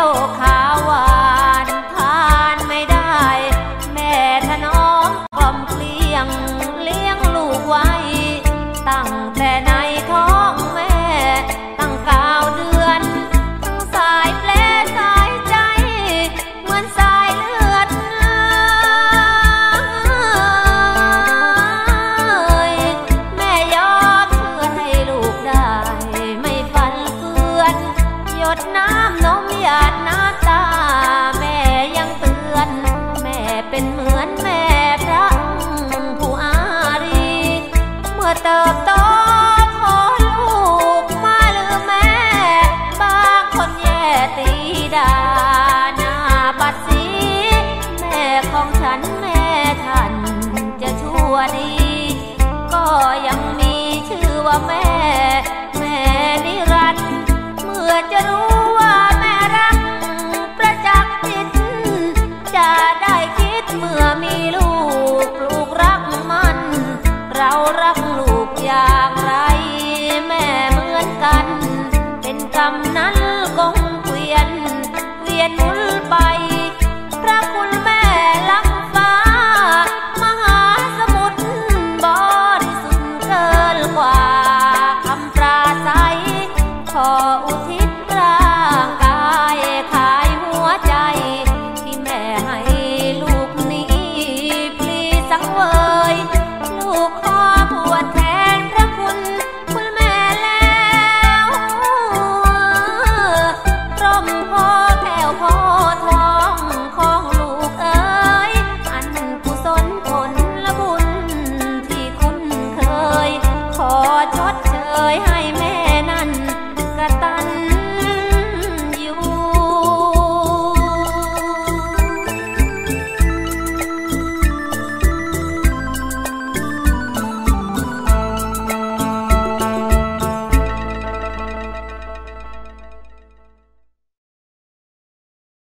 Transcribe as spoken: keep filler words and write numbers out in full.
วขาวหวานทานไม่ได้แม่ถนอมกล่อมเกลี้ยงเลี้ยงลูกไว้ตั้งแต่ในท้องแม่ตั้งเก้าเดือนทั้งสายแผลสายใจเหมือนสายเลือดแม่ยอมเพื่อให้ลูกได้ไม่ฝันเฟือนหยดน้ำนมหยาดน้ำตาแม่ยังเตือนแม่เป็นเหมือนแม่พระผู้อารีเมื่อเติบโตพอลูกมาลืมแม่บางคนแย่ตีดาหน้าบัดสีแม่ของฉันแม่ท่านจะชั่วดีก็ยังมีชื่อว่าแม่แม่นิรันดร์เมื่อจะรู้ว่าแม่รักประจักษ์จิตจะได้คิดเมื่อมีลูกปลูกรักมันเรารักลูกอย่างไรแม่เหมือนกันเป็นกรรมนั้นกงเกวียนเวียนหมุนไปพระคุณแม่ล้ำฟ้ามหาสมุทรบริสุทธิ์เกินกว่าคำปราศัยขออุทิศ